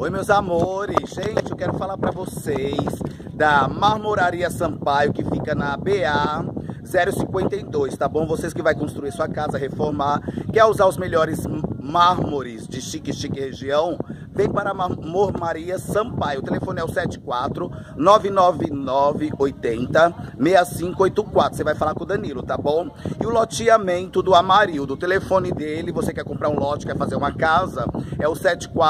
Oi, meus amores. Gente, eu quero falar pra vocês da Marmoraria Sampaio, que fica na BA 052, tá bom? Vocês que vai construir sua casa, reformar, quer usar os melhores mármores de chique região, vem para a Marmoraria Sampaio. O telefone é o 74-999-80-6584. Você vai falar com o Danilo, tá bom? E o loteamento do Amarildo, o telefone dele, você quer comprar um lote, quer fazer uma casa, é o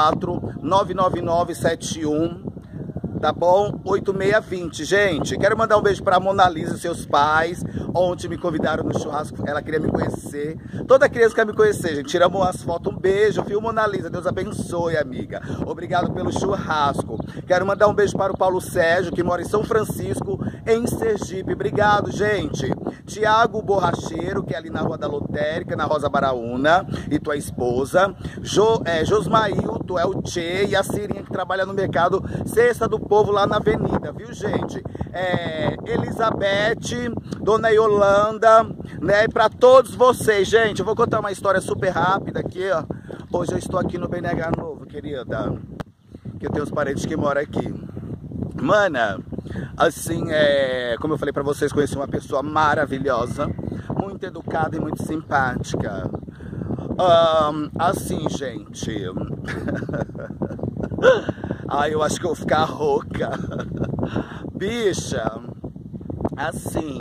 74-999-71, tá bom? 8620, gente. Quero mandar um beijo pra Mona Lisa e seus pais. Ontem me convidaram no churrasco, ela queria me conhecer. Toda criança quer me conhecer, gente. Tiramos as fotos, um beijo, viu, Mona Lisa? Deus abençoe, amiga. Obrigado pelo churrasco. Quero mandar um beijo para o Paulo Sérgio, que mora em São Francisco, em Sergipe. Obrigado, gente. Tiago Borracheiro, que é ali na Rua da Lotérica, na Rosa Baraúna, e tua esposa. Josmailton, é o Tchê, e a Cirinha, que trabalha no mercado Cesta do Povo, lá na avenida, viu, gente? Elizabeth, Dona Yolanda, né? E pra todos vocês, gente, eu vou contar uma história super rápida aqui, ó. Hoje eu estou aqui no BNH Novo, querida, que eu tenho os parentes que moram aqui. Mana, assim, como eu falei pra vocês, conheci uma pessoa maravilhosa, muito educada e muito simpática. Assim, gente... Ai, eu acho que eu vou ficar rouca. Bicha, assim,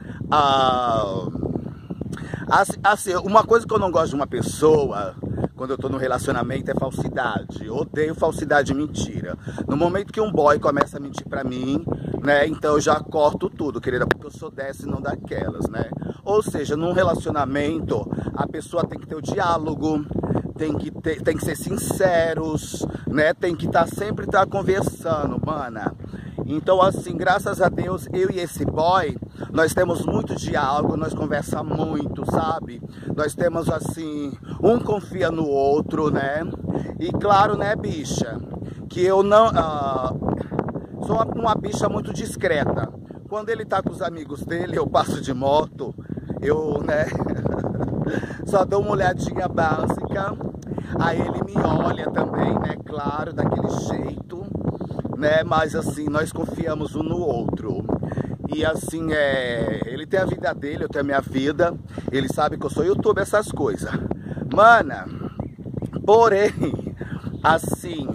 assim, uma coisa que eu não gosto de uma pessoa quando eu tô no relacionamento é falsidade. Eu odeio falsidade e mentira. No momento que um boy começa a mentir pra mim, né, então eu já corto tudo, querida, porque eu sou dessa e não daquelas, né? Ou seja, num relacionamento, a pessoa tem que ter o diálogo, tem que ser sinceros, né? Tem que sempre estar conversando, mana. Então, assim, graças a Deus, eu e esse boy, nós temos muito diálogo, nós conversamos muito, sabe? Nós temos, assim, um confia no outro, né? E claro, né, bicha, que eu não... sou uma bicha muito discreta. Quando ele tá com os amigos dele, eu passo de moto, eu, né... só dou uma olhadinha básica, aí ele me olha também, né, claro, daquele jeito, né, mas assim, nós confiamos um no outro, e assim, ele tem a vida dele, eu tenho a minha vida, ele sabe que eu sou youtuber, essas coisas, mana, porém, assim,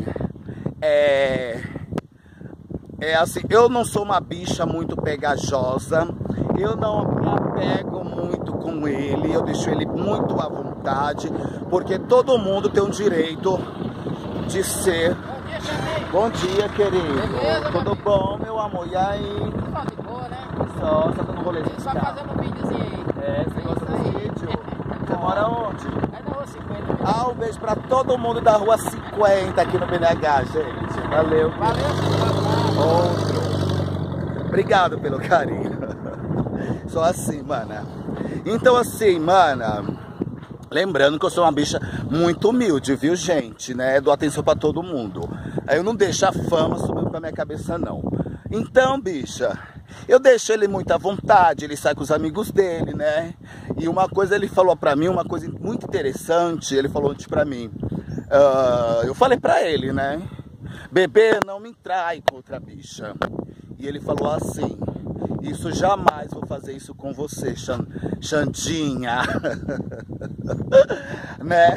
assim, eu não sou uma bicha muito pegajosa, eu não me apego muito com ele, eu deixo ele muito à vontade, porque todo mundo tem o direito de ser... Bom dia, querido. Beleza, tudo bom, meu amor? E aí? Só de boa, né? Só dando um rolezinho. Só fazendo um videozinho aí. Você gosta desse vídeo? Você mora onde? É na Rua 50. Um beijo pra todo mundo da Rua 50 aqui no BNH, gente. Valeu. Valeu, outro. Obrigado pelo carinho. Só assim, mana. Então assim, mana, lembrando que eu sou uma bicha muito humilde, viu, gente, né? Dou atenção pra todo mundo. Aí eu não deixo a fama subir pra minha cabeça, não. Então, bicha, eu deixo ele muito à vontade, ele sai com os amigos dele, né? E uma coisa ele falou pra mim, uma coisa muito interessante, ele falou antes pra mim. Eu falei pra ele, né? Bebê, não me trai com outra bicha. E ele falou assim: isso jamais vou fazer isso com você, Xandinha. Né?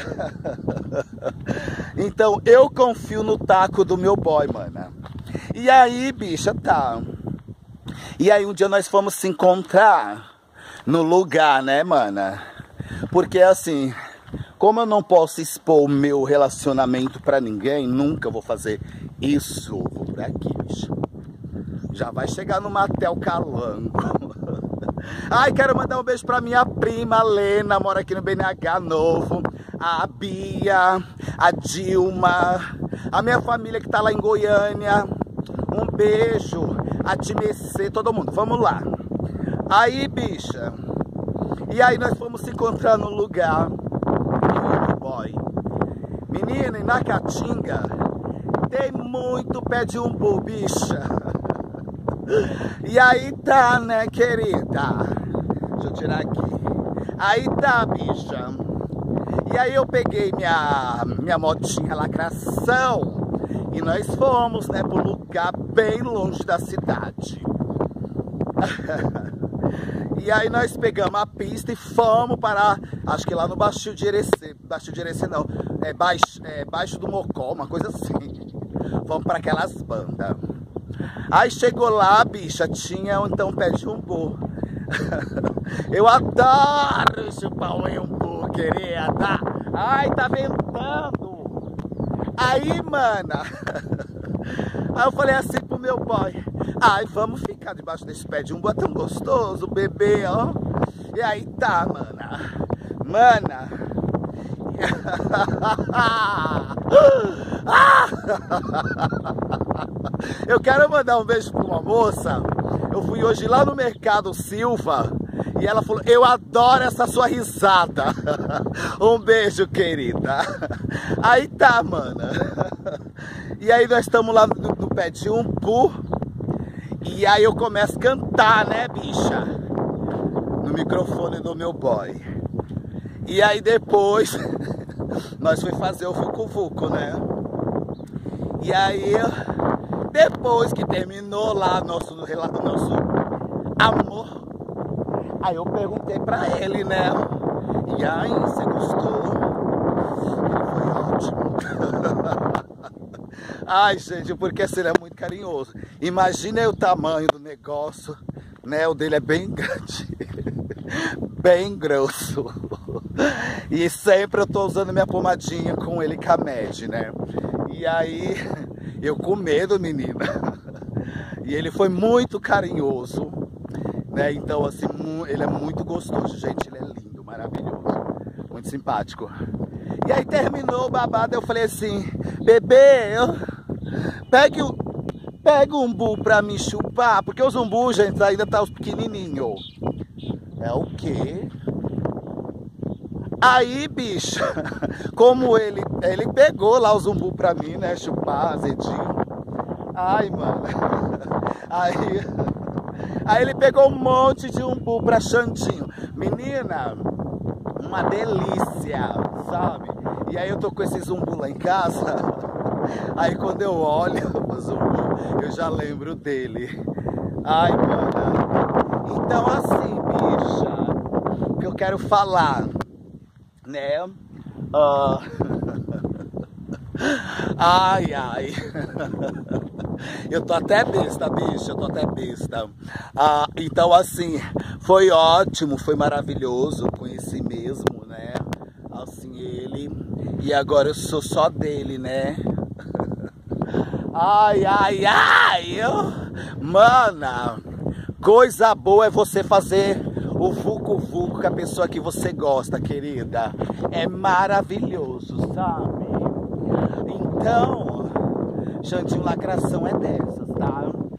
Então eu confio no taco do meu boy, mana. E aí, bicha, tá. E aí um dia nós fomos se encontrar no lugar, né, mana? Porque assim, como eu não posso expor o meu relacionamento pra ninguém, nunca vou fazer isso. Vou por aqui, bicha. Já vai chegar no Matel Calango. Ai, quero mandar um beijo pra minha prima Lena, mora aqui no BNH Novo. A Bia, a Dilma, a minha família que tá lá em Goiânia. Um beijo, a Timecê, todo mundo. Vamos lá. Aí, bicha. E aí nós fomos se encontrar no lugar. Boy. Menina, e na Caatinga tem muito pé de umbu, bicha. E aí tá, né, querida? Deixa eu tirar aqui. Aí tá, bicha. E aí eu peguei minha motinha lacração E nós fomos, né, para um lugar bem longe da cidade. E aí nós pegamos a pista e fomos para, acho que lá no Baixio de Irecê. Baixio de Irecê não, Baixo do Mocó, uma coisa assim. Fomos para aquelas bandas. Aí chegou lá, bicha, tinha então pé de umbu. Eu adoro chupar um umbu, querida. Ai, tá ventando. Aí, mana, aí eu falei assim pro meu boy: ai, vamos ficar debaixo desse pé de umbu, é tão gostoso, bebê, ó. E aí tá, mana, eu quero mandar um beijo pra uma moça. Eu fui hoje lá no Mercado Silva e ela falou: eu adoro essa sua risada. Um beijo, querida. Aí tá, mana. E aí nós estamos lá no pé de umbu. E aí eu começo a cantar, né, bicha? No microfone do meu boy. E aí depois nós fomos fazer o vucu-vucu, né? E aí, depois que terminou lá nosso amor, aí eu perguntei pra ele, né? E aí, você gostou? Ele foi ótimo. Ai, gente, porque assim, ele é muito carinhoso. Imagina aí o tamanho do negócio, né? O dele é bem grande, bem grosso. E sempre eu tô usando minha pomadinha com ele, Camed, né? E aí, eu com medo, menina. E ele foi muito carinhoso, né? Então, assim, ele é muito gostoso, gente. Ele é lindo, maravilhoso, muito simpático. E aí terminou o babado, eu falei assim: bebê, pega um umbu pra me chupar. Porque os umbus, gente, ainda tá os pequenininhos. É o quê? Aí, bicha, como ele pegou lá os umbu pra mim, né, chupar, azedinho. Ai, mano. Aí ele pegou um monte de umbu pra Xandinho. Menina, uma delícia, sabe? E aí eu tô com esses umbu lá em casa. Aí quando eu olho os umbu, eu já lembro dele. Ai, mano. Então assim, bicha, o que eu quero falar, né? Ai. Eu tô até besta, bicha, eu tô até besta. Então assim, foi ótimo, foi maravilhoso, conheci mesmo, né? Assim, ele. E agora eu sou só dele, né? Ai. Mana, coisa boa é você fazer o vucu-vucu com a pessoa que você gosta, querida. É maravilhoso, sabe? Então, Xandinho Lacração é dessas, tá?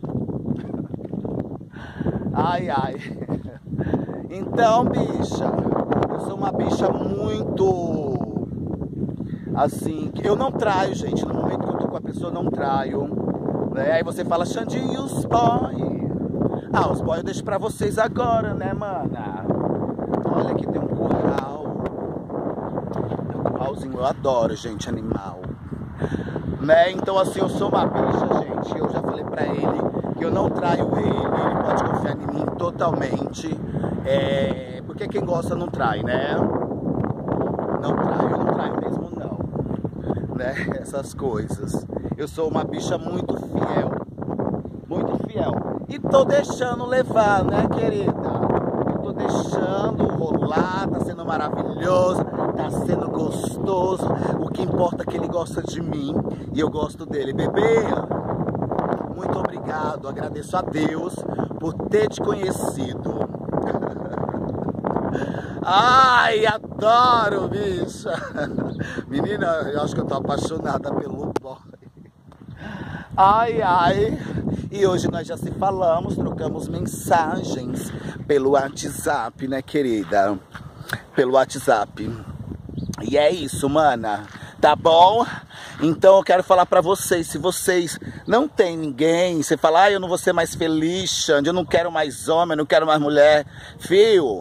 Ai. Então, bicha, eu sou uma bicha muito... assim, eu não traio, gente. No momento que eu tô com a pessoa, eu não traio, né? Aí você fala: Xandinho, e os boy? Os boy eu deixo pra vocês agora, né, mana? Olha que tem um curral. Tem um curralzinho, eu adoro, gente, animal, né? Então assim, eu sou uma bicha, gente. Eu já falei pra ele que eu não traio ele pode confiar em mim totalmente. Porque quem gosta não trai, né? Não traio mesmo não, né? Essas coisas. Eu sou uma bicha muito fiel. Muito fiel. E tô deixando levar, né, querida? Eu tô deixando rolar, tá sendo maravilhoso, tá sendo gostoso. O que importa é que ele gosta de mim e eu gosto dele. Bebê, muito obrigado. Agradeço a Deus por ter te conhecido. Ai, adoro, bicha. Menina, eu acho que eu tô apaixonada pelo boy. Ai. E hoje nós já se falamos, trocamos mensagens pelo WhatsApp, né, querida? Pelo WhatsApp. E é isso, mana. Tá bom? Então eu quero falar pra vocês, se vocês não tem ninguém, você fala: eu não vou ser mais feliz, Xande, eu não quero mais homem, eu não quero mais mulher. Fio,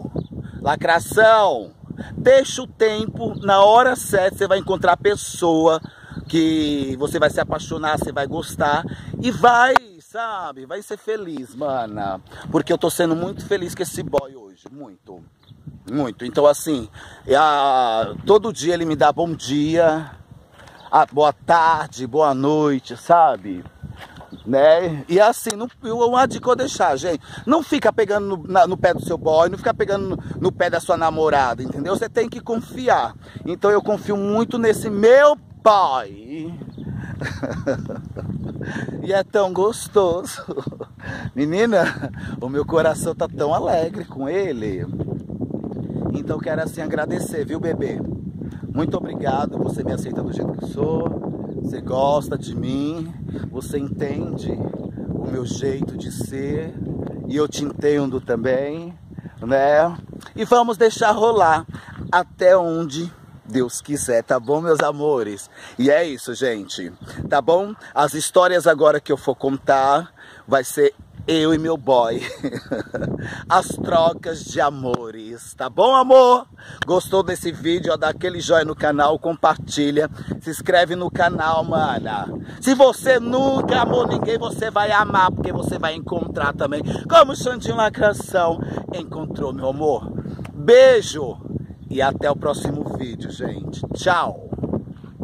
lacração, deixa o tempo, na hora certa você vai encontrar a pessoa que você vai se apaixonar, você vai gostar e vai, sabe, vai ser feliz, mana. Porque eu tô sendo muito feliz com esse boy hoje, muito, muito. Então assim, todo dia ele me dá bom dia, boa tarde, boa noite, sabe? Né? E assim, uma dica que eu vou deixar, gente, não fica pegando no pé do seu boy, não fica pegando no pé da sua namorada, entendeu? Você tem que confiar. Então eu confio muito nesse meu boy. E é tão gostoso. Menina, o meu coração tá tão alegre com ele. Então eu quero assim agradecer, viu, bebê? Muito obrigado, você me aceita do jeito que eu sou. Você gosta de mim, você entende o meu jeito de ser e eu te entendo também, né? E vamos deixar rolar até onde Deus quiser, tá bom, meus amores? E é isso, gente, tá bom? As histórias agora que eu for contar vai ser eu e meu boy. As trocas de amores, tá bom, amor? Gostou desse vídeo? Ó, dá aquele joinha no canal, compartilha, se inscreve no canal, mana. Se você nunca amou ninguém, você vai amar, porque você vai encontrar também, como o Xandinho Lacração encontrou, meu amor. Beijo e até o próximo vídeo, gente. Tchau!